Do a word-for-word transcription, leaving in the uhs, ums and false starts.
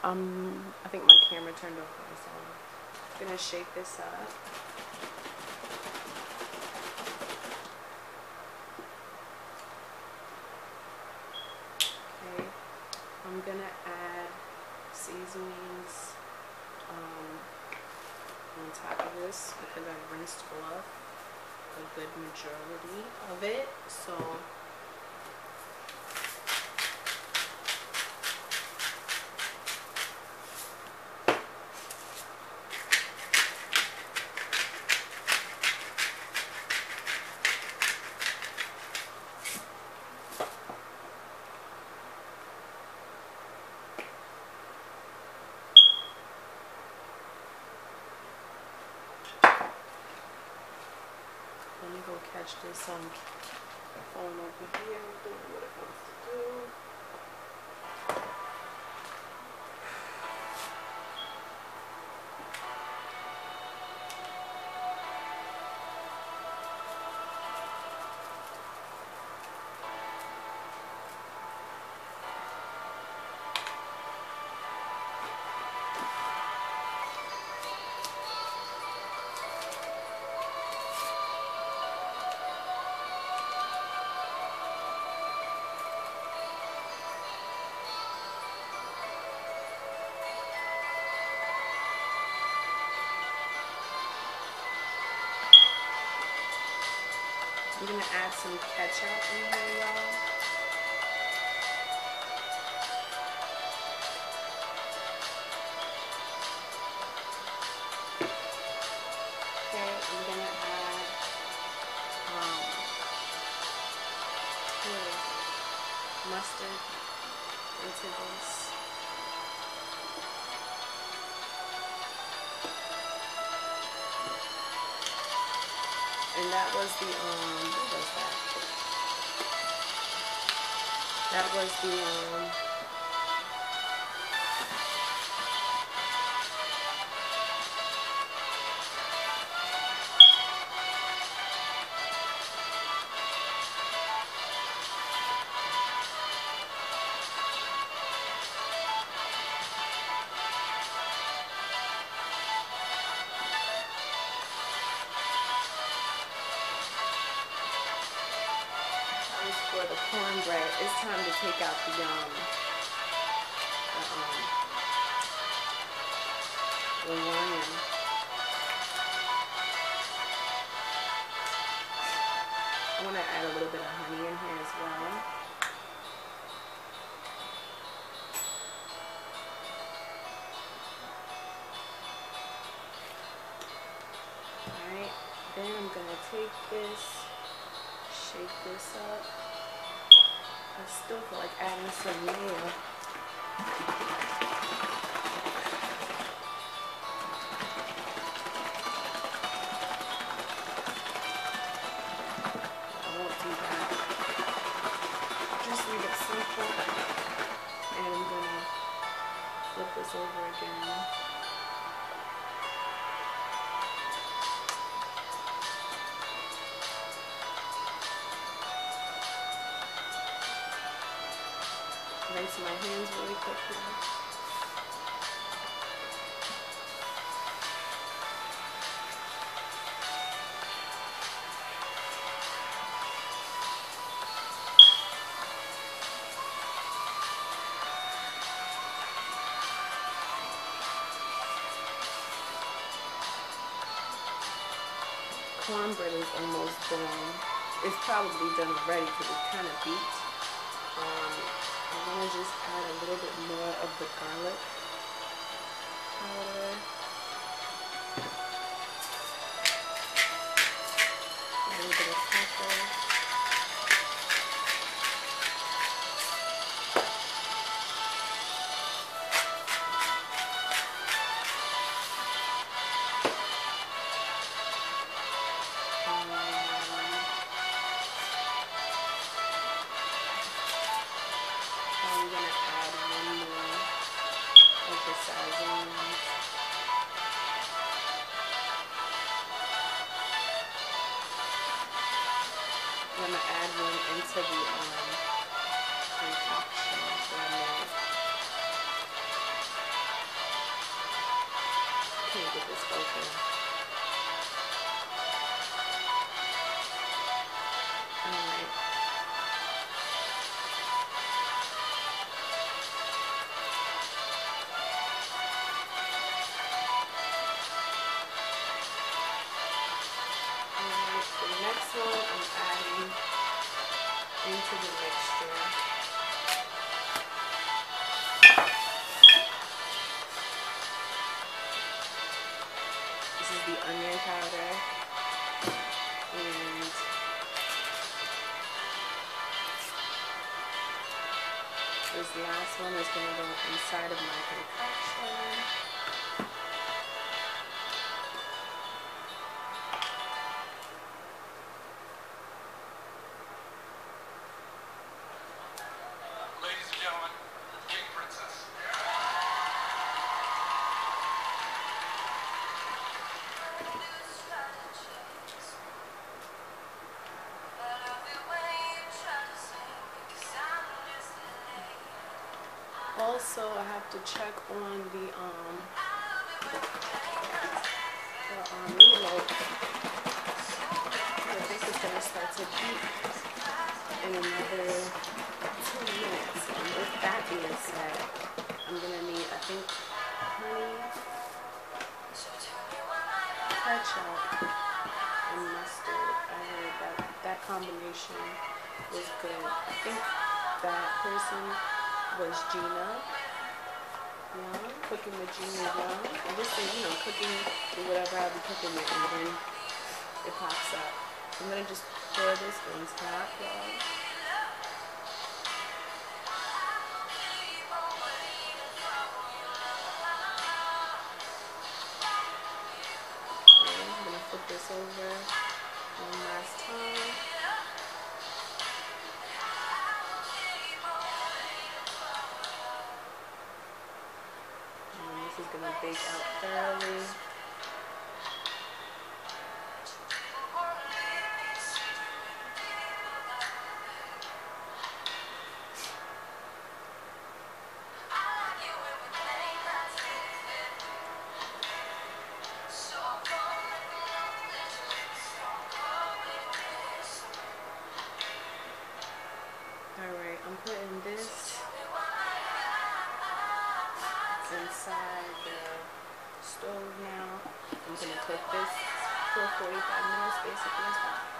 Um, I think my camera turned over, so I'm gonna shake this up. Okay, I'm gonna add seasonings um, on top of this because I rinsed off a good majority of it. So let me go catch this um, phone over here doing what it wants to do. I'm gonna add some ketchup in here, y'all. Okay, I'm gonna add um, mustard into this. And that was the, um, what was that? That was the, um, for the cornbread. It's time to take out the, um, the, um, the lion. I want to add a little bit of honey in here as well. Alright, then I'm going to take this, shake this up. I still feel like adding some mayo. I won't do that. Just leave it simple. And I'm going to flip this over again. Rinse my hands really quickly. Cornbread is almost done. It's probably done already because it's kind of beat. Um, I'm going to just add a little bit more of the garlic powder. A little bit of pepper. I'm going to add one into the um, concoction that I made. can't get this open. Alright. Alright, the next one I'm adding into the mixture. This is the onion powder, and this last one is going to go inside of my concoction. Ladies and gentlemen, King Princess. Also, I have to check on the um the um meatloaf. I think it's gonna start to heat in another two minutes. And with that being said, I'm gonna need, I think, honey, ketchup, and mustard. I heard that that combination was good. I think that person was Gina Young, cooking with Gina Young. And this is, you know, cooking or whatever I'll be cooking with, and then it pops up. So I'm gonna just pour this on top, y'all. Okay, I'm gonna flip this over one last time. And this is gonna bake out thoroughly. Alright, I'm putting this inside the stove now. I'm gonna cook this for forty-five minutes basically.